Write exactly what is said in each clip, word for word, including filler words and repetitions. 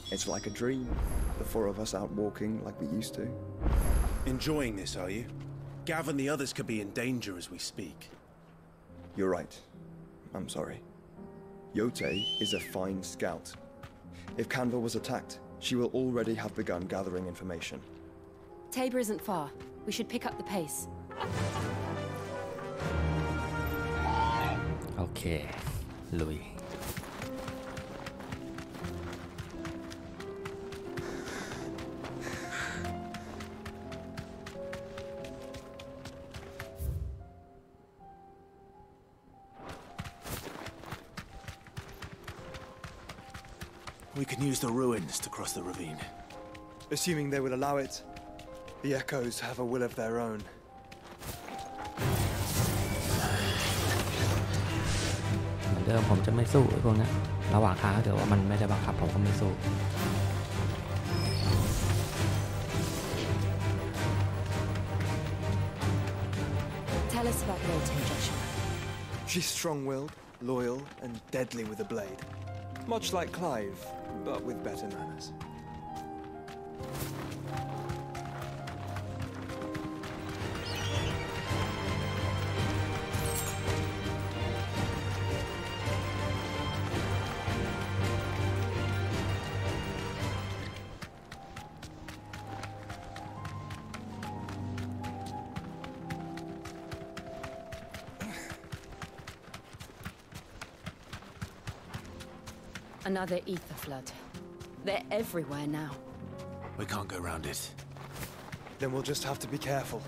It's like a dream. The four of us out walking like we used to. Enjoying this, are you? Gav and the others could be in danger as we speak. You're right. I'm sorry. Yote is a fine scout. If Canva was attacked, she will already have begun gathering information. Tabor isn't far. We should pick up the pace. Okay, Louis. We can use the ruins to cross the ravine. Assuming they will allow it. The Echoes have a will of their own. เหมือนเดิมผมจะไม่สู้ไอ้พวกนี้ระหว่างทางถ้าเกิดว่ามันไม่ได้บังคับผมก็ไม่สู้ Tell us about Yote, Joshua. She's strong-willed, loyal, and deadly with a blade. Much like Clive, but with better manners. Another ether flood. They're everywhere now. We can't go round it. Then we'll just have to be careful.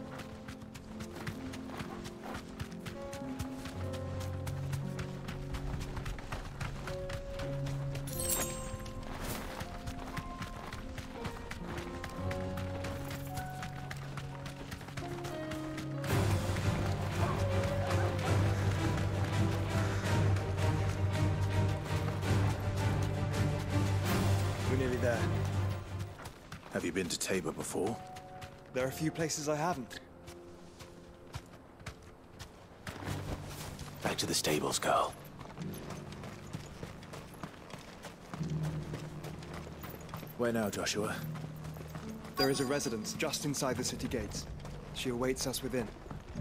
Have you been to Tabor before? There are a few places I haven't. Back to the stables, girl. Where now, Joshua? There is a residence just inside the city gates. She awaits us within.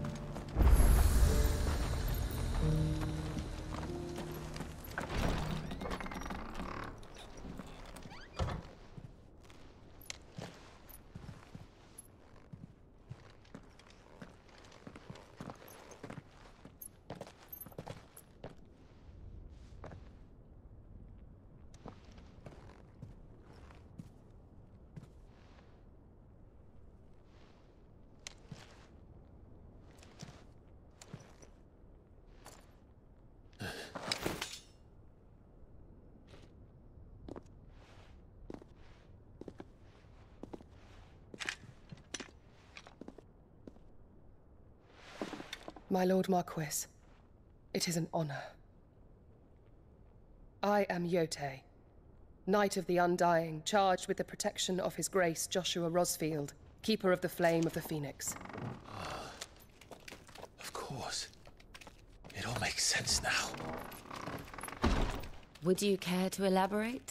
My Lord Marquis, it is an honor. I am Yote, Knight of the Undying, charged with the protection of His Grace Joshua Rosfield, Keeper of the Flame of the Phoenix. Ah, of course. It all makes sense now. Would you care to elaborate?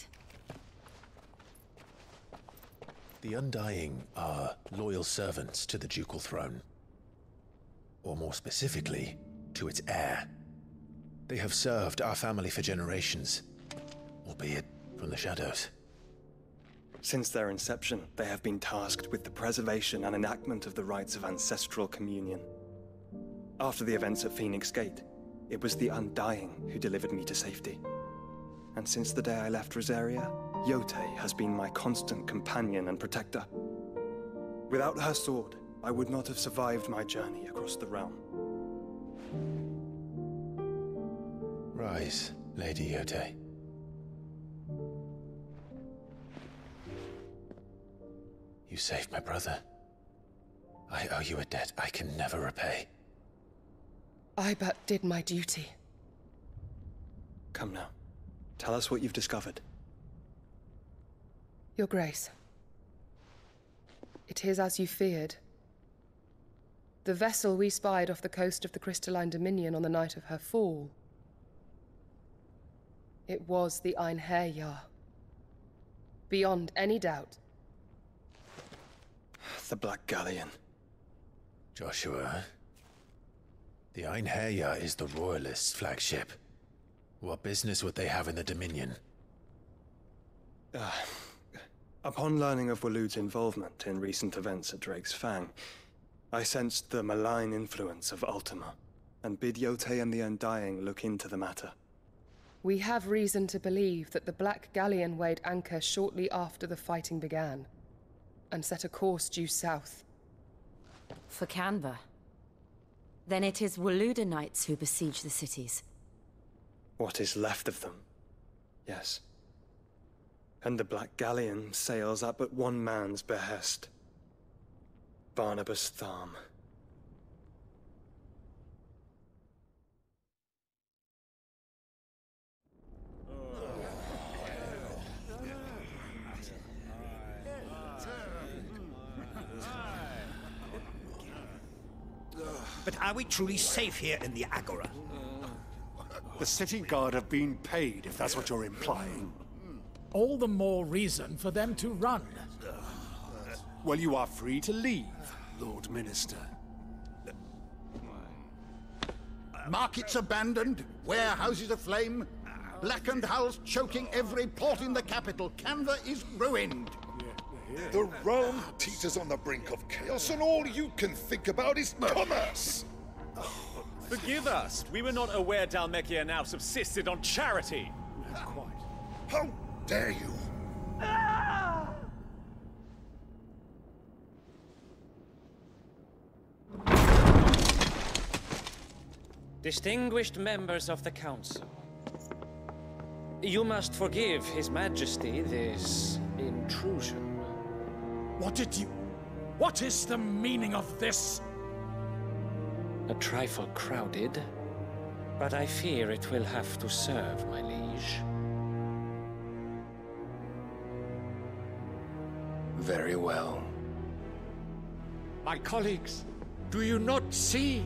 The Undying are loyal servants to the ducal throne. Or more specifically, to its heir. They have served our family for generations, albeit from the shadows. Since their inception, they have been tasked with the preservation and enactment of the rites of ancestral communion. After the events at Phoenix Gate, it was the Undying who delivered me to safety. And since the day I left Rosaria, Yote has been my constant companion and protector. Without her sword, I would not have survived my journey across the realm. Rise, Lady Yote. You saved my brother. I owe you a debt I can never repay. I but did my duty. Come now. Tell us what you've discovered. Your Grace. It is as you feared. The vessel we spied off the coast of the Crystalline Dominion on the night of her fall. It was the Einherjar. beyond any doubt. The Black Galleon. Joshua, the Einherjar is the Royalists' flagship. What business would they have in the Dominion? Uh, upon learning of Waloed's involvement in recent events at Drake's Fang, I sensed the malign influence of Ultima, and bid Yotei and the Undying look into the matter. We have reason to believe that the Black Galleon weighed anchor shortly after the fighting began, and set a course due south. For Canva. Then it is Waloed Knights who besiege the cities. What is left of them, yes. And the Black Galleon sails at but one man's behest. Barnabas Tharm. But are we truly safe here in the Agora? The city guard have been paid, if that's what you're implying. All the more reason for them to run. Well, you are free to leave, Lord Minister. Markets abandoned, warehouses aflame, blackened hulls choking every port in the capital. Canva is ruined. The realm teeters on the brink of chaos, and all you can think about is commerce! Forgive us. We were not aware Dhalmekia now subsisted on charity. Quite. How dare you! Distinguished members of the Council, you must forgive His Majesty this intrusion. What did you... What is the meaning of this? A trifle crowded, but I fear it will have to serve, my liege. Very well. My colleagues, do you not see?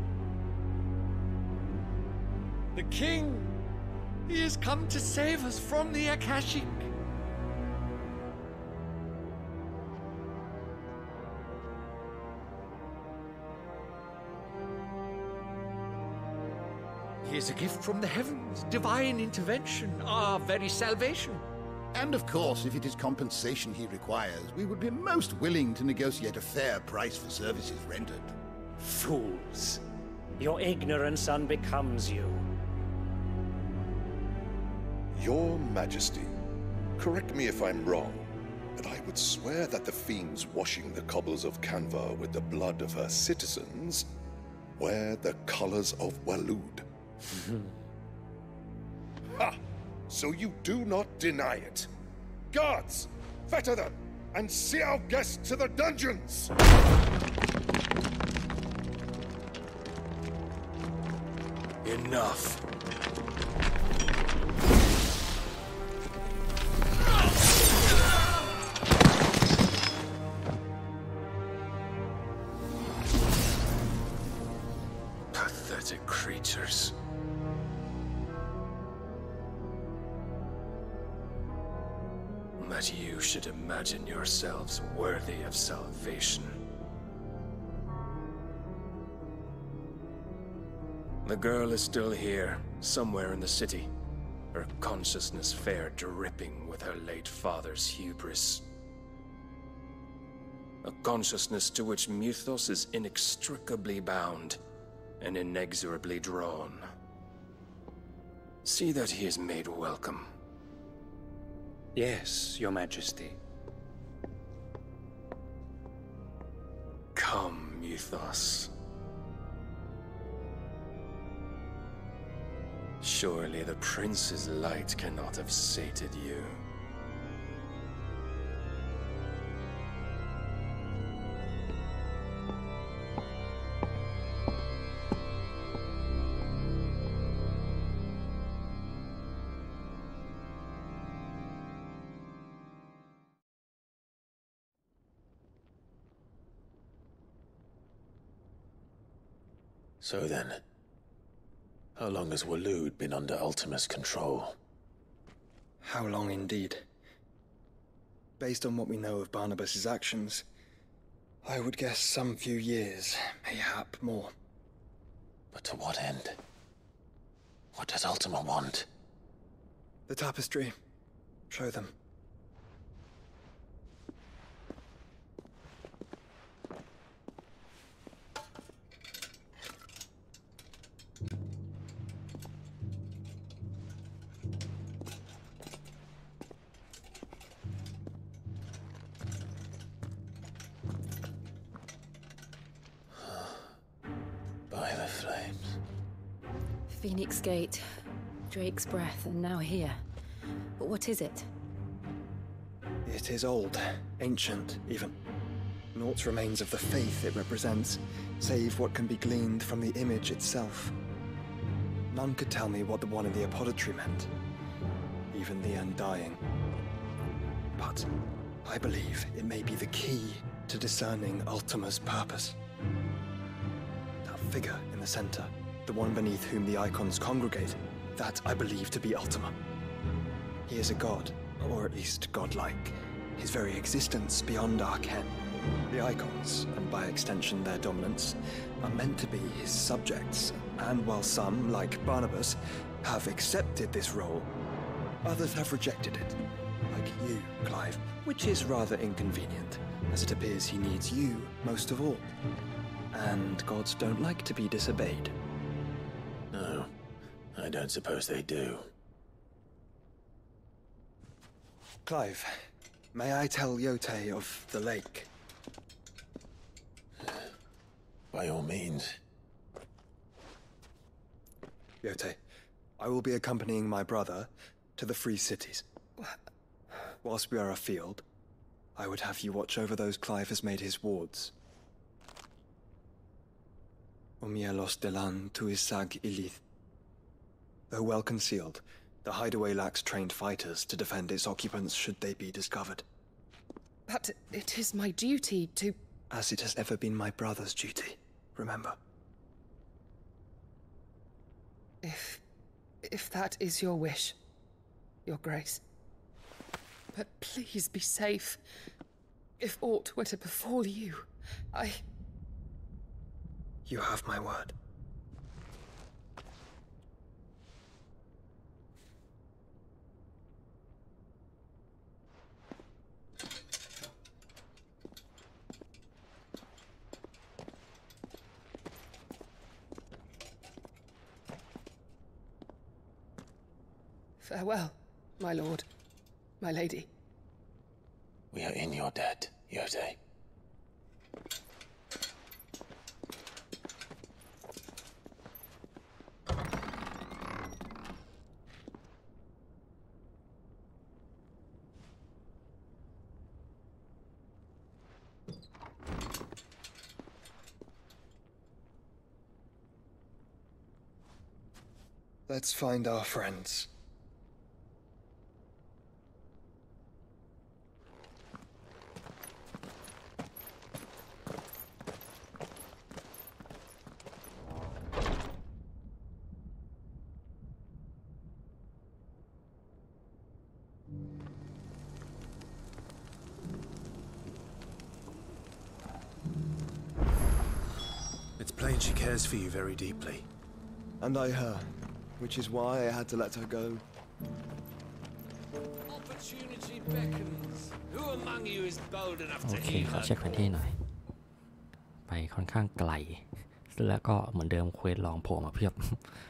The king! He has come to save us from the Akashic! He is a gift from the heavens, divine intervention, our very salvation. And of course, if it is compensation he requires, we would be most willing to negotiate a fair price for services rendered. Fools! Your ignorance unbecomes you. Your Majesty, correct me if I'm wrong, but I would swear that the fiends washing the cobbles of Canva with the blood of her citizens wear the colors of Waloed. Ha! So you do not deny it. Guards, fetter them, and see our guests to the dungeons! Enough. Pathetic creatures. That you should imagine yourselves worthy of salvation. The girl is still here, somewhere in the city, her consciousness fair dripping with her late father's hubris. A consciousness to which Mythos is inextricably bound and inexorably drawn. See that he is made welcome. Yes, Your Majesty. Come, Mythos. Surely the prince's light cannot have sated you. So then, how long has Waloed been under Ultima's control? How long indeed? Based on what we know of Barnabas's actions, I would guess some few years, mayhap more. But to what end? What does Ultima want? The tapestry. Show them. By the flames. Phoenix Gate, Drake's Breath, and now here. But what is it? It is old, ancient, even. Naught remains of the faith it represents, save what can be gleaned from the image itself. None could tell me what the one in the apothecary meant, even the Undying. But I believe it may be the key to discerning Ultima's purpose. That figure in the center, the one beneath whom the icons congregate, that I believe to be Ultima. He is a god, or at least godlike, his very existence beyond our ken. The icons, and by extension their dominance, are meant to be his subjects, and while some, like Barnabas, have accepted this role, others have rejected it, like you, Clive, which is rather inconvenient, as it appears he needs you most of all. And gods don't like to be disobeyed. No, I don't suppose they do. Clive, may I tell Yote of the lake? By all means. Yote, I will be accompanying my brother to the Free Cities. Whilst we are afield, I would have you watch over those Clive has made his wards. Omielos delan tuisag ilith. Though well concealed, the hideaway lacks trained fighters to defend its occupants should they be discovered. But it is my duty to... As it has ever been my brother's duty, remember. If... if that is your wish, Your Grace. But please be safe. If aught were to befall you, I... You have my word. Farewell, my lord, my lady. We are in your debt, Yote. Let's find our friends. It's plain she cares for you very deeply. And I her. Which is why I had to let her go. Opportunity beckons. Who among you is bold enough โอ to เค heed ขอ her? เช็คแผนที่หน่อย ไปค่อนข้างไกล แล้วก็เหมือนเดิมเควสลองโผล่มาเพียบ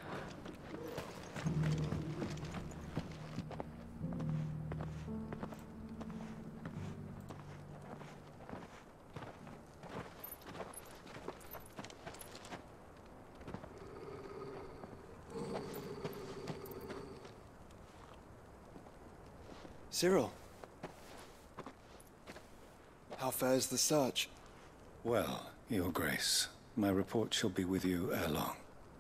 Cyril. How fares the search? Well, Your Grace, my report shall be with you ere long.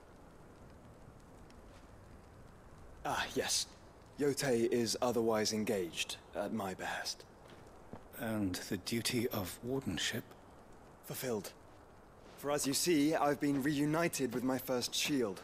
Ah, yes. Yote is otherwise engaged, at my behest. And the duty of wardenship? Fulfilled. For as you see, I've been reunited with my first shield.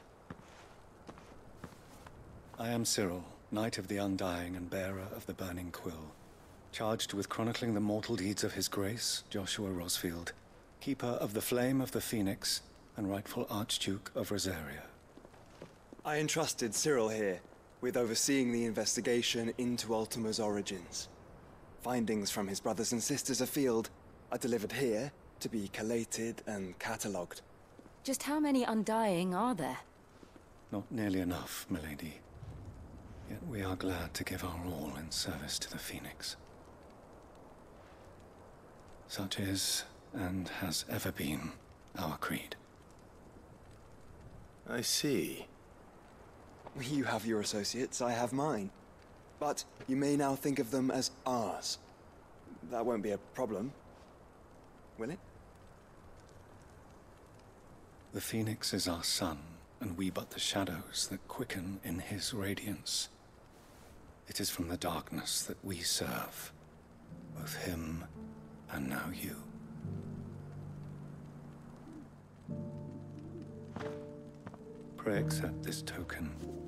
I am Cyril, Knight of the Undying and bearer of the Burning Quill. Charged with chronicling the mortal deeds of His Grace, Joshua Rosfield, Keeper of the Flame of the Phoenix, and rightful Archduke of Rosaria. I entrusted Cyril here with overseeing the investigation into Ultima's origins. Findings from his brothers and sisters afield are delivered here to be collated and catalogued. Just how many Undying are there? Not nearly enough, milady. Yet we are glad to give our all in service to the Phoenix. Such is, and has ever been, our creed. I see. You have your associates, I have mine. But you may now think of them as ours. That won't be a problem, will it? The Phoenix is our sun, and we but the shadows that quicken in his radiance. It is from the darkness that we serve, both him and now you. Pray accept this token.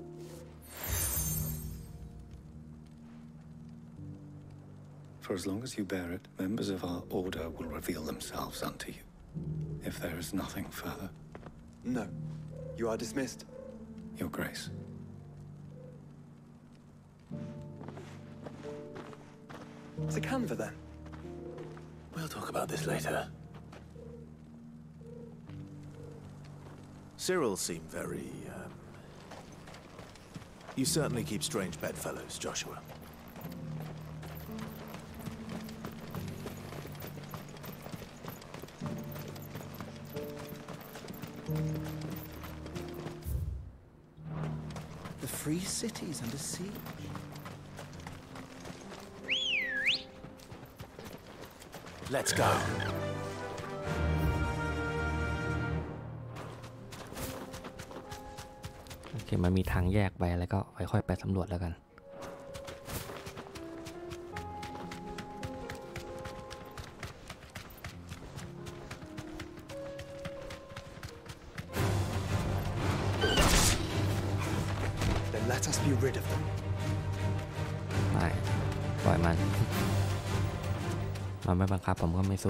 For as long as you bear it, members of our order will reveal themselves unto you. If there is nothing further. No. You are dismissed. Your Grace. To Canva, then. We'll talk about this later. Cyril seemed very, um... You certainly keep strange bedfellows, Joshua. The free city's under siege. Let's go. โอเคมันมีทางแยกไปแล้วก็ค่อยๆไปสำรวจแล้วกัน Then let us be rid of them. ไม่ปล่อยมัน มันไม่บังคับผมก็ไม่สู้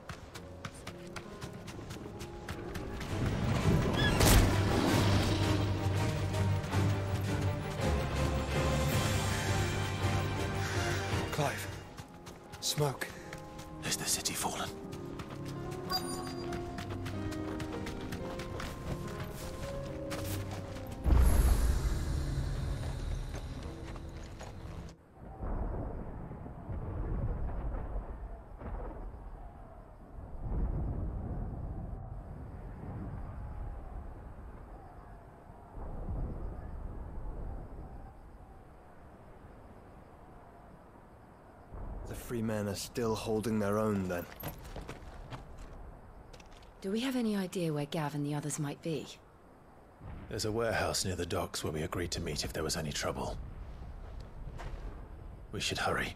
Clive. Smoke. Is the city fallen? The free men are still holding their own, then. Do we have any idea where Gav and the others might be? There's a warehouse near the docks where we agreed to meet if there was any trouble. We should hurry.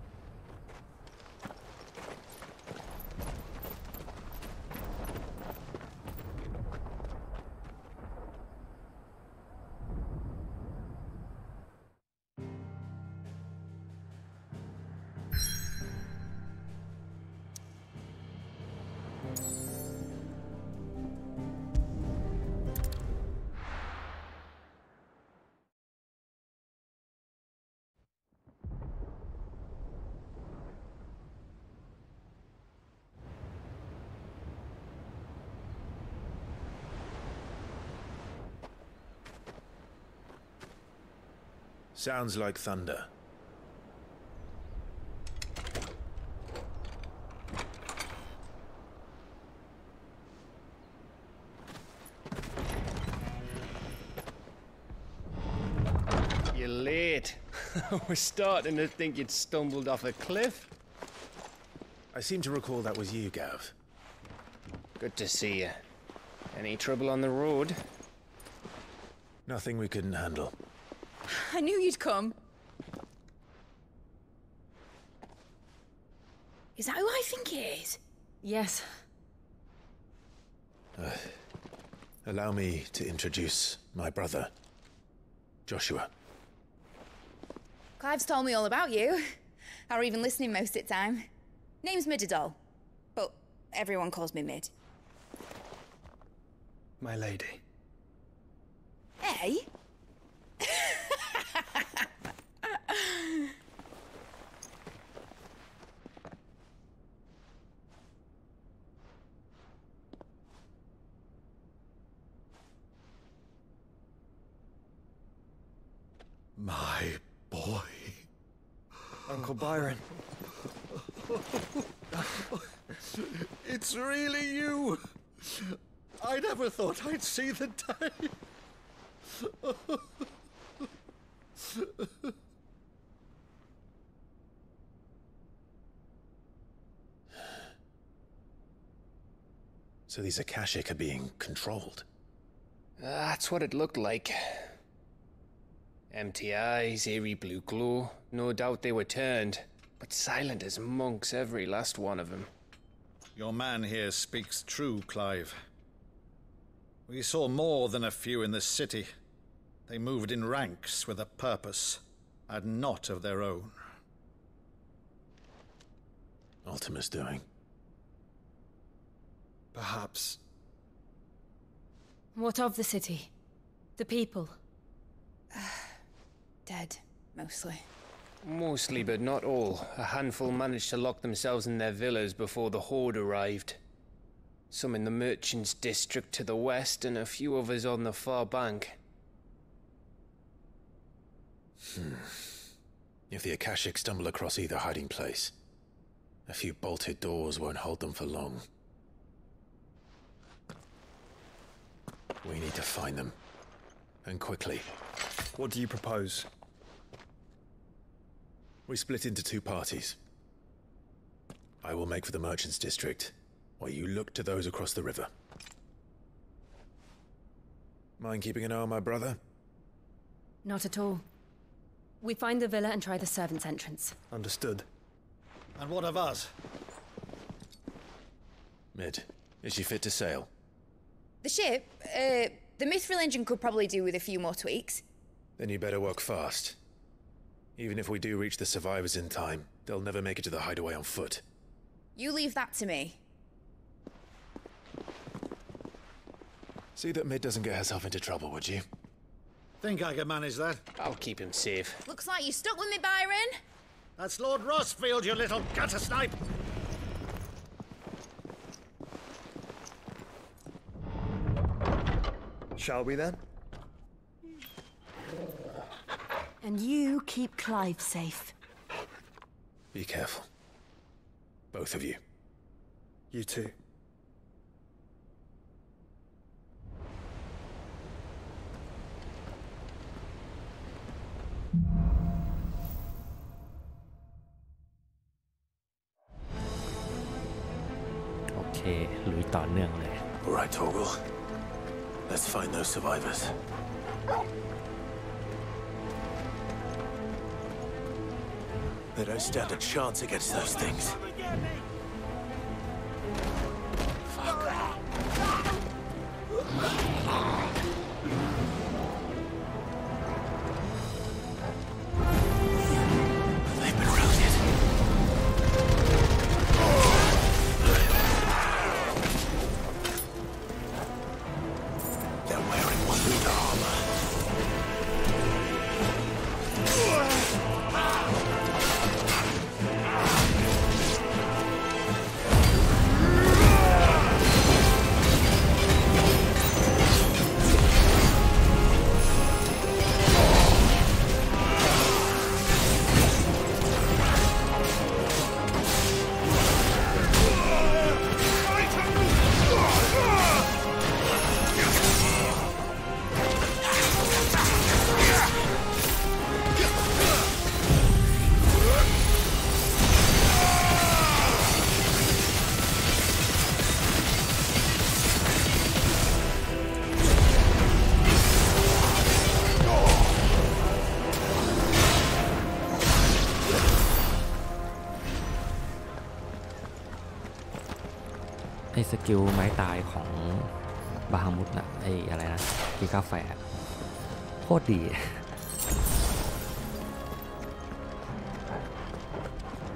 Sounds like thunder. You're late. We're starting to think you'd stumbled off a cliff. I seem to recall that was you, Gav. Good to see you. Any trouble on the road? Nothing we couldn't handle. I knew you'd come. Is that who I think it is? Yes. Uh, allow me to introduce my brother, Joshua. Clive's told me all about you. or even listening most of the time. Name's Midadol, but everyone calls me Mid. My lady. Hey? My boy. Uncle Byron. It's really you. I never thought I'd see the day. So these Akashic are being controlled? That's what it looked like. Empty eyes, eerie blue glow. No doubt they were turned, but silent as monks, every last one of them. Your man here speaks true, Clive. We saw more than a few in the city. They moved in ranks with a purpose, and not of their own. Ultima's doing. Perhaps. What of the city? The people? Dead, mostly. Mostly, but not all. A handful managed to lock themselves in their villas before the Horde arrived. Some in the Merchants' District to the west, and a few others on the far bank. Hmm. If the Akashic stumble across either hiding place, a few bolted doors won't hold them for long. We need to find them. And quickly. What do you propose? We split into two parties. I will make for the Merchants' District, while you look to those across the river. Mind keeping an eye on my brother? Not at all. We find the villa and try the servants' entrance. Understood. And what of us? Mid, is she fit to sail? The ship, uh, the Mithril engine could probably do with a few more tweaks. Then you better work fast. Even if we do reach the survivors in time, they'll never make it to the hideaway on foot. You leave that to me. See that Mid doesn't get herself into trouble, would you? Think I can manage that? I'll keep him safe. Looks like you stuck with me, Byron. That's Lord Rossfield, you little gutter snipe! Shall we then? And you keep Clive safe. Be careful. Both of you. You too. Okay, ลุยต่อเนื่องเลย All right, Torgal. Let's find those survivors. They don't stand a chance against those things. They've been routed. They're wearing Waluda armor. ไอ้สกิลไม้ตายของบาฮามุดน่ะไอ้อะไรนะกีกาแฟโคตรดี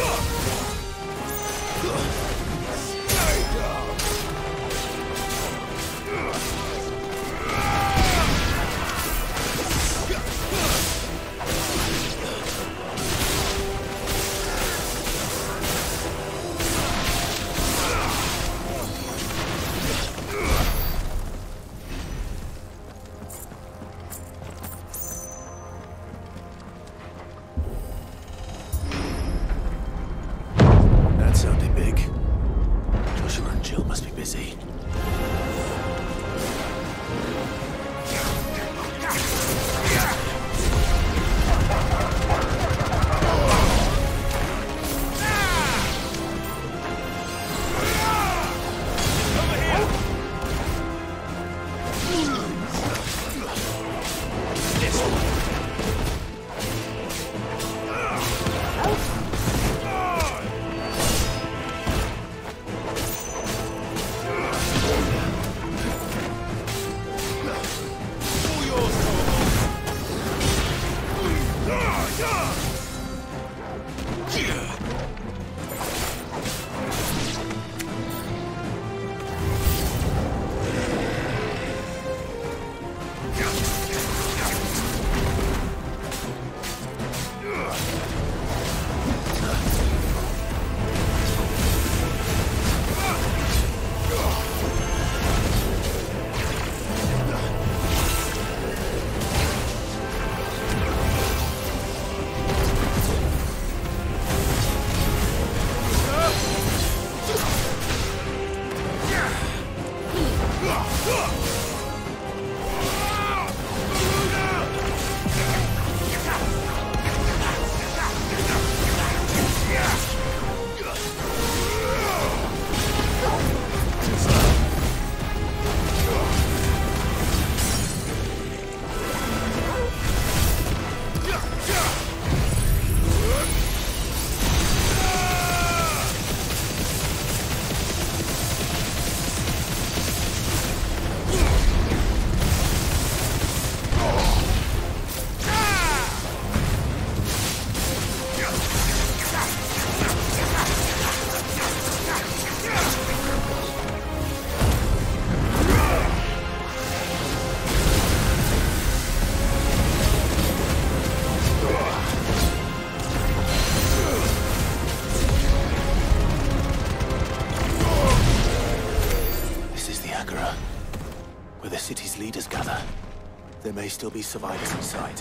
There may still be survivors inside.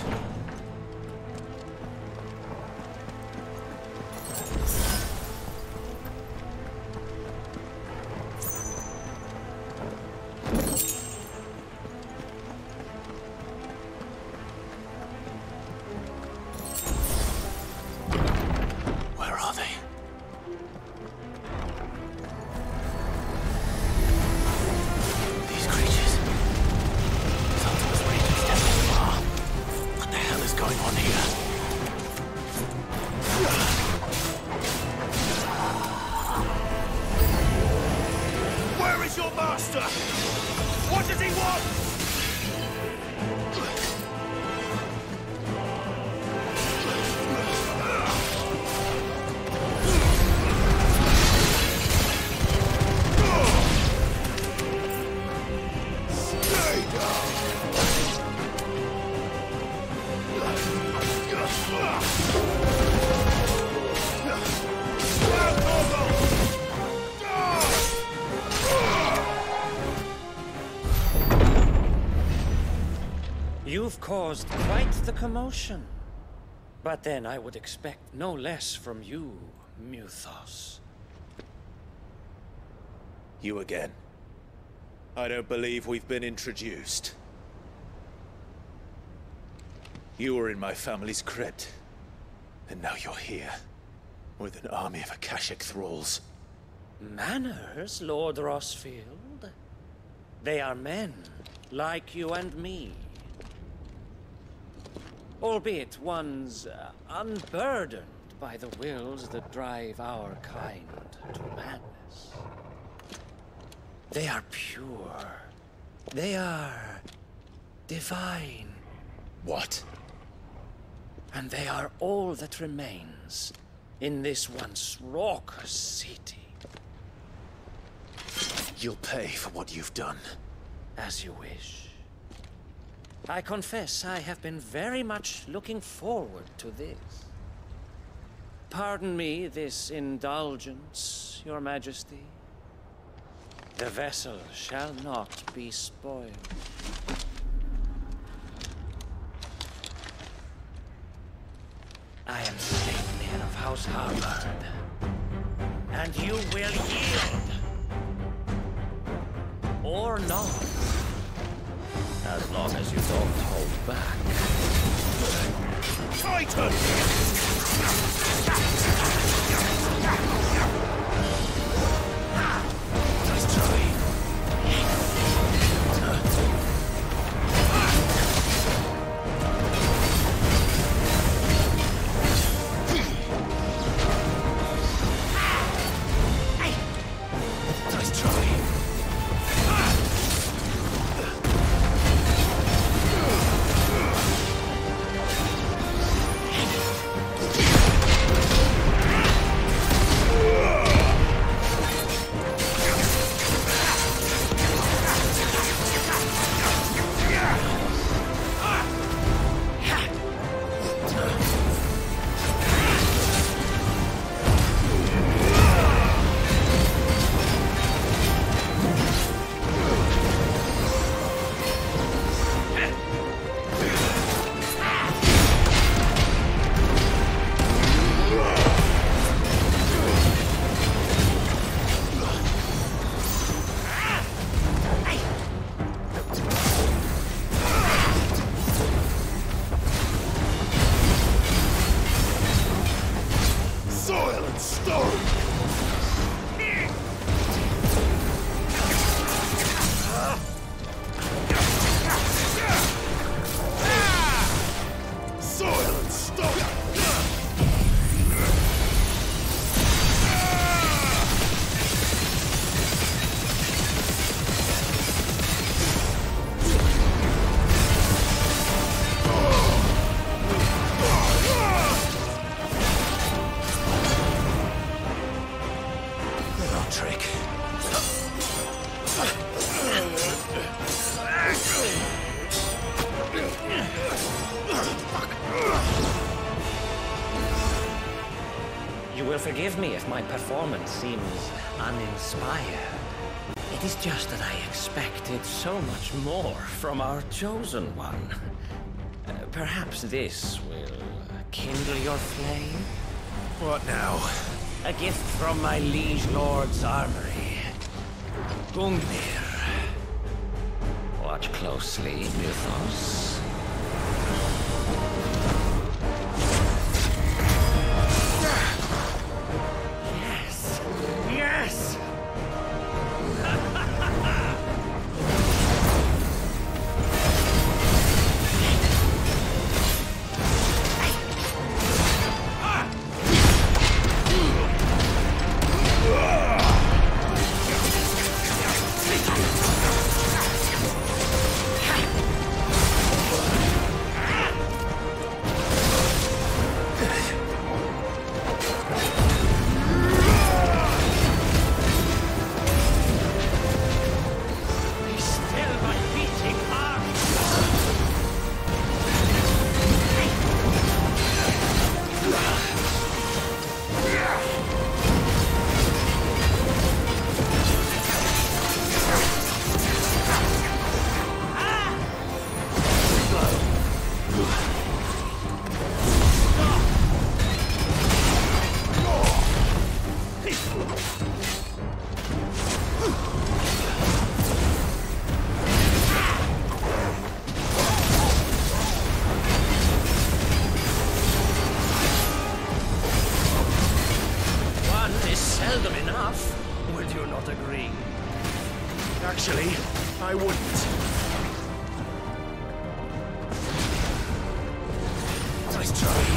Where are they? These creatures. Something's reached them this far. What the hell is going on here? Where is your master? What does he want? You've caused quite the commotion. But then I would expect no less from you, Muthos. You again. I don't believe we've been introduced. You were in my family's crypt. And now you're here. With an army of Akashic thralls. Manners, Lord Rosfield? They are men, like you and me. Albeit ones uh, unburdened by the wills that drive our kind to madness. They are pure. They are divine. What? And they are all that remains in this once raucous city. You'll pay for what you've done. As you wish. I confess I have been very much looking forward to this. Pardon me this indulgence, Your Majesty. The vessel shall not be spoiled. I am Sleipnir of House Harvard, and you will yield. Or not. As long as you don't hold back. Titan! Nice try. Nice try. You will forgive me if my performance seems uninspired. It is just that I expected so much more from our chosen one. Uh, perhaps this will kindle your flame? What now? A gift from my liege lord's armory. Gungnir. Watch closely, Mythos. Yes! Yes! Seldom enough, would you not agree? Actually, I wouldn't. Nice try.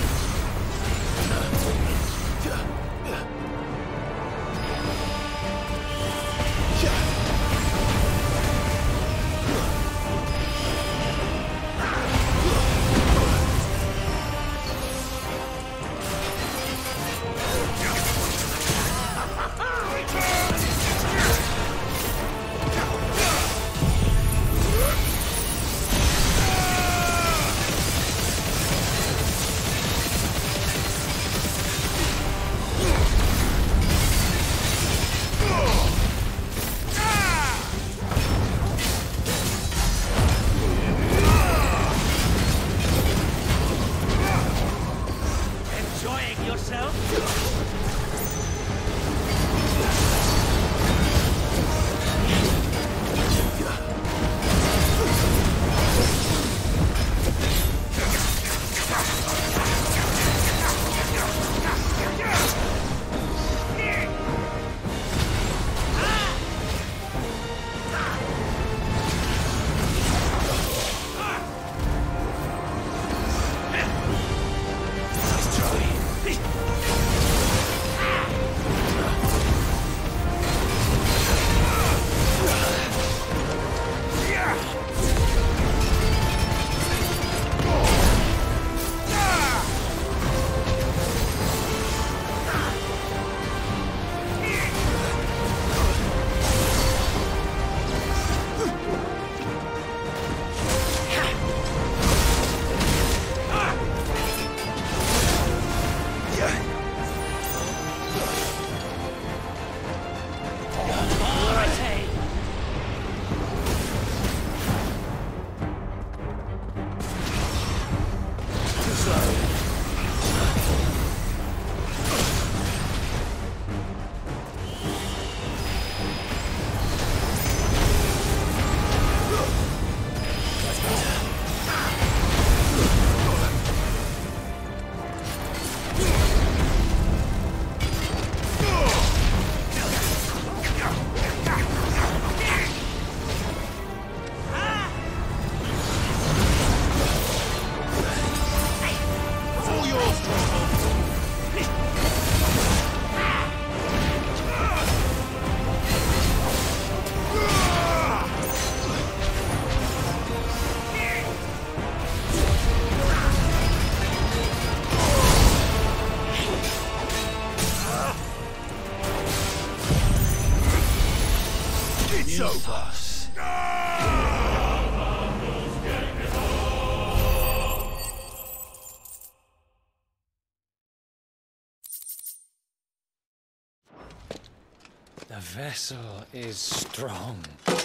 The vessel is strong.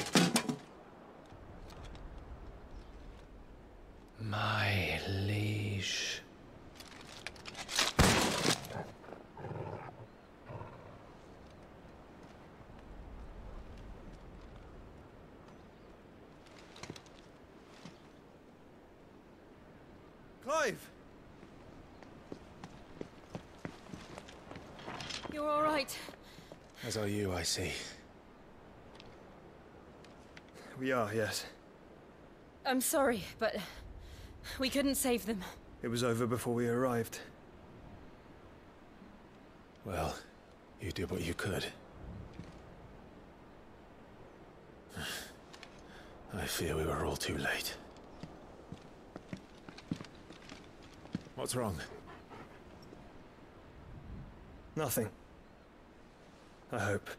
My liege. Clive! You're all right. As are you, I see. We are, yes. I'm sorry, but we couldn't save them. It was over before we arrived. Well, you did what you could. I fear we were all too late. What's wrong? Nothing. I hope.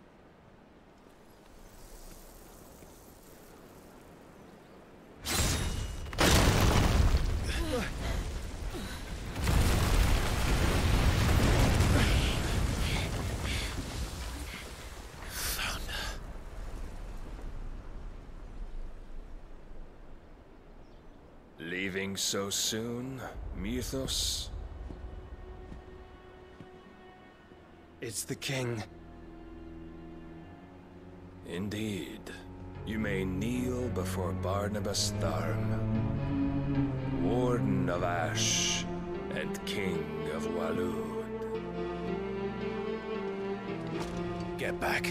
Leaving so soon, Mythos? It's the king. Indeed. You may kneel before Barnabas Tharm, Warden of Ash and King of Waloed. Get back.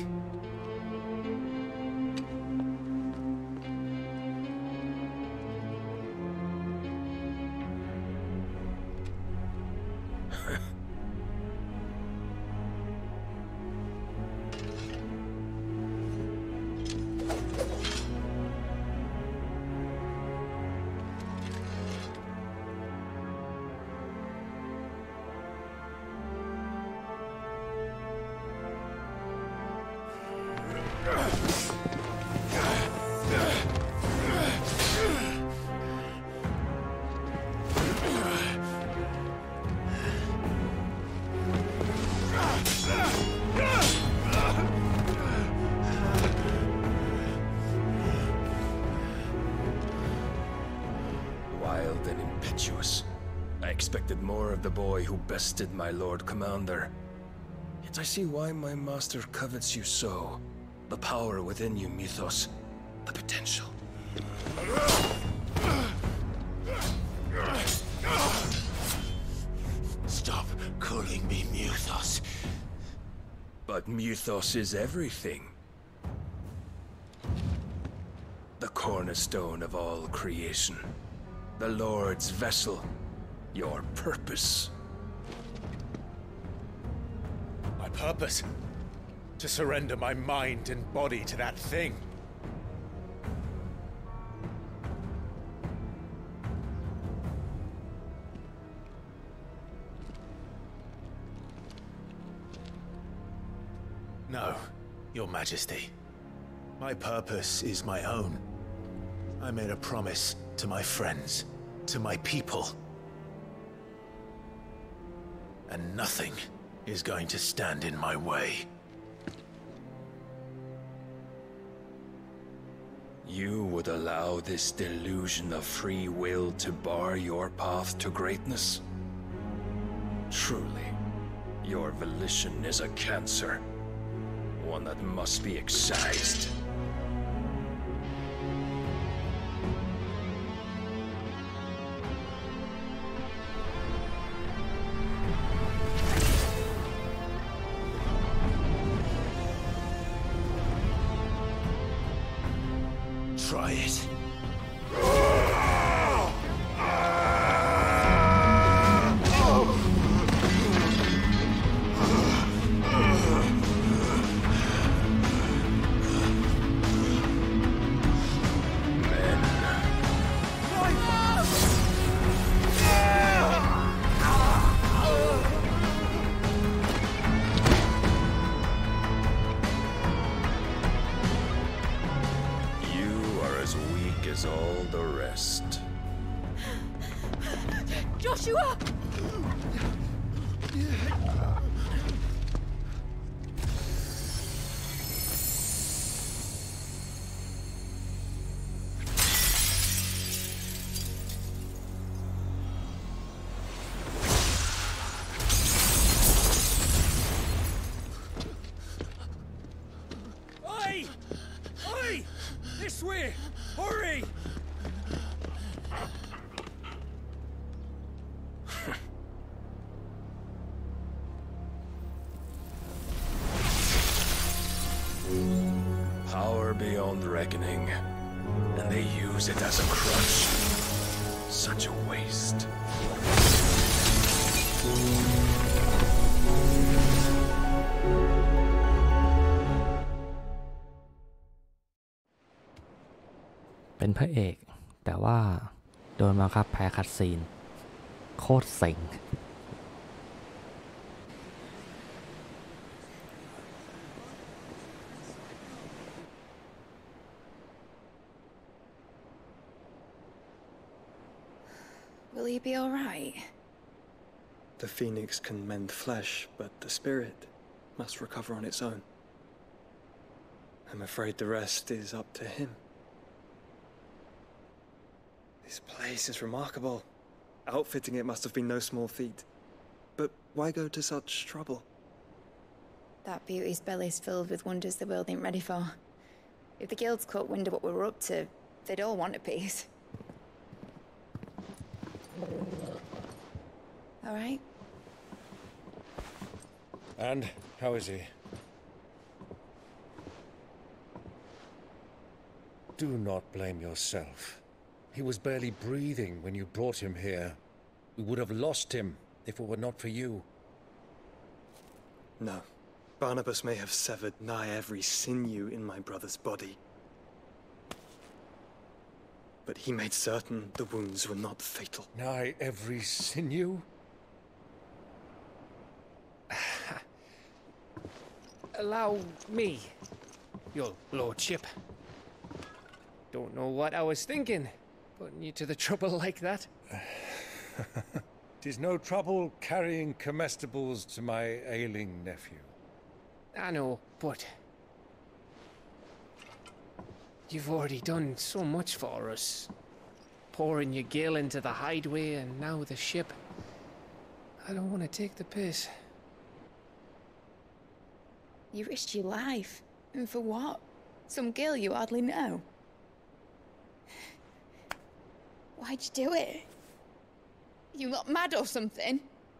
more of the boy who bested my Lord Commander. Yet I see why my master covets you so. The power within you, Mythos. The potential. Stop calling me Mythos. But Mythos is everything. The cornerstone of all creation. The Lord's vessel. Your purpose. My purpose? To surrender my mind and body to that thing. No, Your Majesty. My purpose is my own. I made a promise to my friends, to my people. And nothing is going to stand in my way. You would allow this delusion of free will to bar your path to greatness? Truly, your volition is a cancer. One that must be excised. Try it. All the rest. Joshua! Oi! Oi! This way! Hurry! Power beyond reckoning, and they use it as a crutch. Such a waste. เป็นพระเอกแต่ว่าโดนบังคับแพ้คัดซีนโคตรเซ็ง Will he be all right? The Phoenix can mend flesh, but the spirit must recover on its own. I'm afraid the rest is up to him. This place is remarkable. Outfitting it must have been no small feat. But why go to such trouble? That beauty's belly's filled with wonders the world ain't ready for. If the guilds caught wind of what we were up to, they'd all want a piece. All right? And how is he? Do not blame yourself. He was barely breathing when you brought him here. We would have lost him if it were not for you. No. Barnabas may have severed nigh every sinew in my brother's body. But he made certain the wounds were not fatal. Nigh every sinew? Allow me, your lordship. Don't know what I was thinking, putting you to the trouble like that. Tis no trouble carrying comestibles to my ailing nephew. I know, but you've already done so much for us. Pouring your gil into the hideaway and now the ship. I don't want to take the piss. You risked your life. And for what? Some girl you hardly know. Why'd you do it? You not mad or something?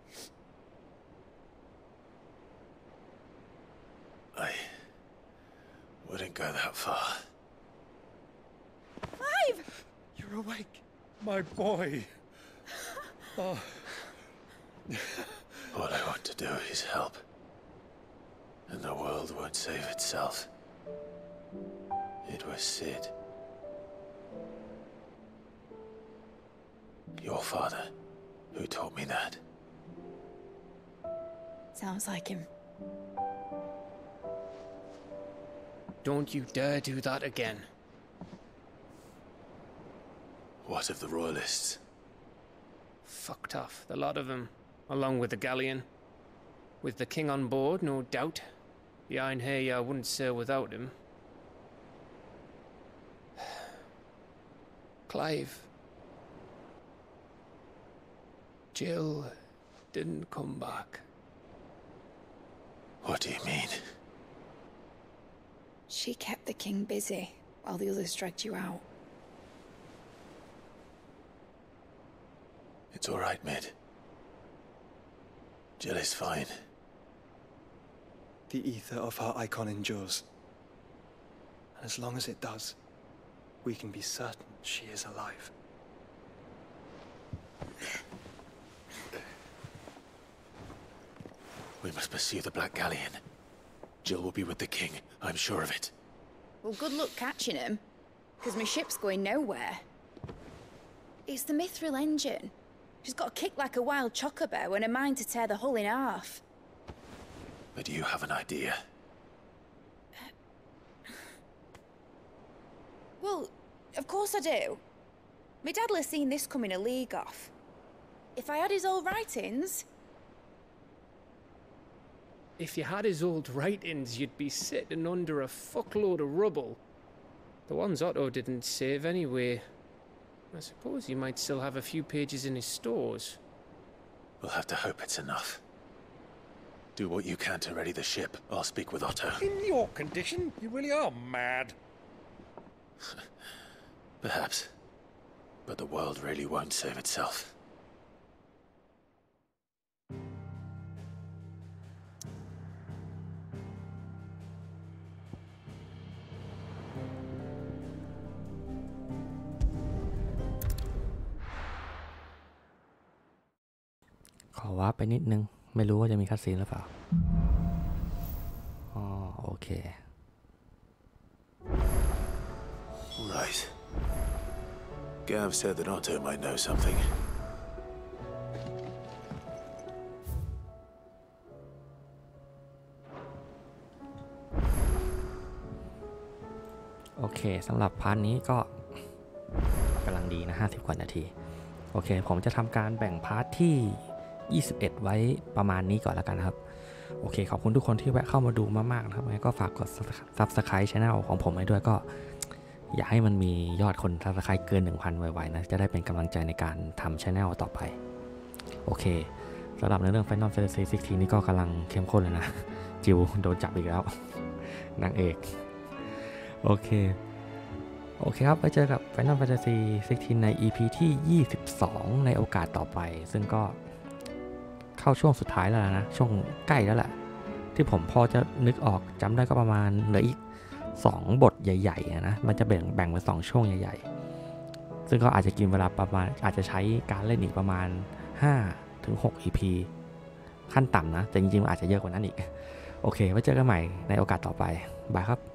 I wouldn't go that far. Clive! You're awake, my boy. Oh. All I want to do is help. And the world won't save itself. It was Cid. Your father, who taught me that. Sounds like him. Don't you dare do that again. What of the Royalists? Fucked off, the lot of them, along with the galleon. With the king on board, no doubt. Behind here, I wouldn't sail without him. Clive. Jill didn't come back. What do you mean? She kept the king busy while the others dragged you out. It's all right, Mid. Jill is fine. The ether of her icon endures. And as long as it does, we can be certain she is alive. We must pursue the Black Galleon. Jill will be with the king, I'm sure of it. Well, good luck catching him, because my ship's going nowhere. It's the Mithril engine. She's got a kick like a wild chocobo and a mind to tear the hull in half. But you have an idea. Well, of course I do. My dad'll have seen this coming a league off. If I had his old writings... If you had his old writings, you'd be sitting under a fuckload of rubble. The ones Otto didn't save anyway. I suppose he might still have a few pages in his stores. We'll have to hope it's enough. Do what you can to ready the ship. I'll speak with Otto. In your condition, you really are mad. Perhaps. But the world really won't save itself. ขอว่าไปนิดนึงไม่รู้ว่าจะมีคัสซีนหรือเปล่าอ๋อโอเค Right. Gav said that Otto might know something. โอเคสำหรับพาร์ทนี้ก็กำลังดีนะห้าสิบกว่านาทีโอเคผมจะทำการแบ่งพาร์ทที่ยี่สิบเอ็ดไว้ประมาณนี้ก่อนแล้วกันครับโอเคขอบคุณทุกคนที่แวะเข้ามาดูมากๆนะครับงั้นก็ฝากกด Subscribe Channel ของผมไว้ด้วยก็อยากให้มันมียอดคน Subscribe เกิน หนึ่งพัน ไวๆนะจะได้เป็นกำลังใจในการทำ Channel ต่อไปโอเคสำหรับในเรื่อง Final Fantasy สิบหก นี่ก็กำลังเข้มข้นเลยนะจิวโดนจับอีกแล้วนางเอกโอเคโอเคครับไปเจอกับ Final Fantasy สิบหก ใน อี พี ที่ยี่สิบสองในโอกาสต่อไปซึ่งก็เข้าช่วงสุดท้ายแล้วนะช่วงใกล้แล้วแหละที่ผมพอจะนึกออกจำได้ก็ประมาณเหลืออีกสองบทใหญ่ๆนะมันจะแบ่งแบ่งเป็นสองช่วงใหญ่ๆซึ่งก็อาจจะกินเวลาประมาณอาจจะใช้การเล่นอีกประมาณ ห้าถึงหก อี พี ขั้นต่ำนะแต่จริงๆอาจจะเยอะกว่านั้นอีกโอเคไว้เจอกันใหม่ในโอกาสต่อไปบายครับ